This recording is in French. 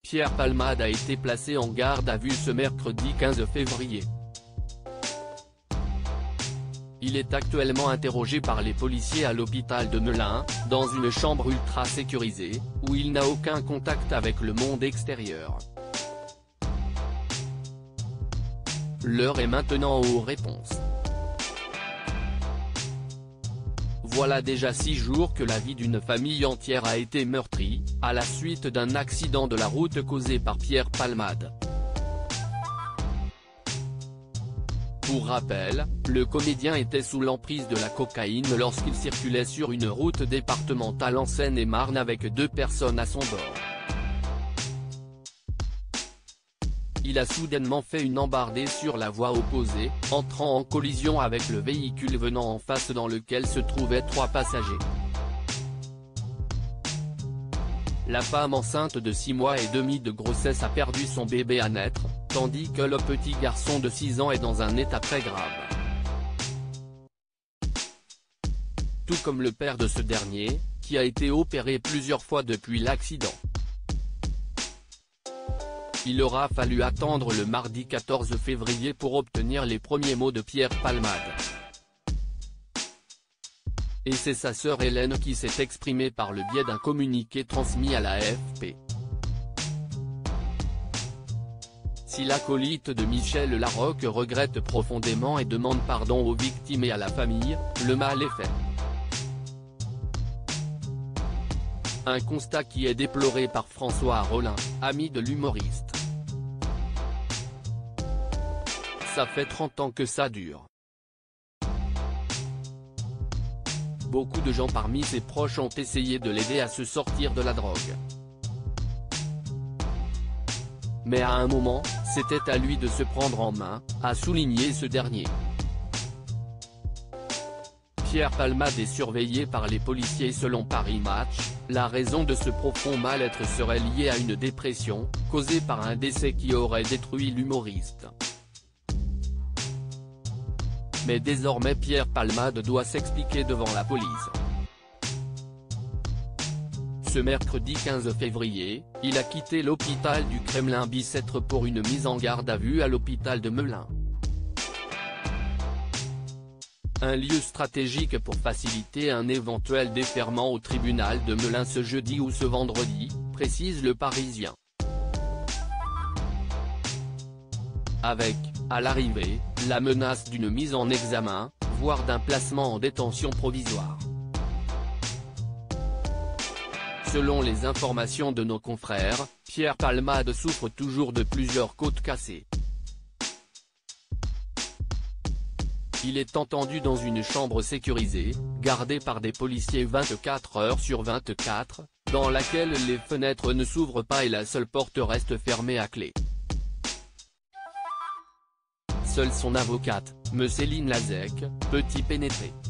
Pierre Palmade a été placé en garde à vue ce mercredi 15 février. Il est actuellement interrogé par les policiers à l'hôpital de Melun, dans une chambre ultra sécurisée, où il n'a aucun contact avec le monde extérieur. L'heure est maintenant aux réponses. Voilà déjà 6 jours que la vie d'une famille entière a été meurtrie, à la suite d'un accident de la route causé par Pierre Palmade. Pour rappel, le comédien était sous l'emprise de la cocaïne lorsqu'il circulait sur une route départementale en Seine-et-Marne avec 2 personnes à son bord. Il a soudainement fait une embardée sur la voie opposée, entrant en collision avec le véhicule venant en face dans lequel se trouvaient 3 passagers. La femme enceinte de 6 mois et demi de grossesse a perdu son bébé à naître, tandis que le petit garçon de 6 ans est dans un état très grave. Tout comme le père de ce dernier, qui a été opéré plusieurs fois depuis l'accident. Il aura fallu attendre le mardi 14 février pour obtenir les premiers mots de Pierre Palmade. Et c'est sa sœur Hélène qui s'est exprimée par le biais d'un communiqué transmis à l'AFP. Si l'acolyte de Michel Larocque regrette profondément et demande pardon aux victimes et à la famille, le mal est fait. Un constat qui est déploré par François Rollin, ami de l'humoriste. Ça fait 30 ans que ça dure. Beaucoup de gens parmi ses proches ont essayé de l'aider à se sortir de la drogue. Mais à un moment, c'était à lui de se prendre en main, a souligné ce dernier. Pierre Palmade est surveillé par les policiers selon Paris Match. La raison de ce profond mal-être serait liée à une dépression, causée par un décès qui aurait détruit l'humoriste. Mais désormais Pierre Palmade doit s'expliquer devant la police. Ce mercredi 15 février, il a quitté l'hôpital du Kremlin-Bicêtre pour une mise en garde à vue à l'hôpital de Melun. Un lieu stratégique pour faciliter un éventuel déferment au tribunal de Melun ce jeudi ou ce vendredi, précise Le Parisien. Avec, à l'arrivée, la menace d'une mise en examen, voire d'un placement en détention provisoire. Selon les informations de nos confrères, Pierre Palmade souffre toujours de plusieurs côtes cassées. Il est entendu dans une chambre sécurisée, gardée par des policiers 24 heures sur 24, dans laquelle les fenêtres ne s'ouvrent pas et la seule porte reste fermée à clé. Seule son avocate, me Céline Lazec, peut y pénétrer.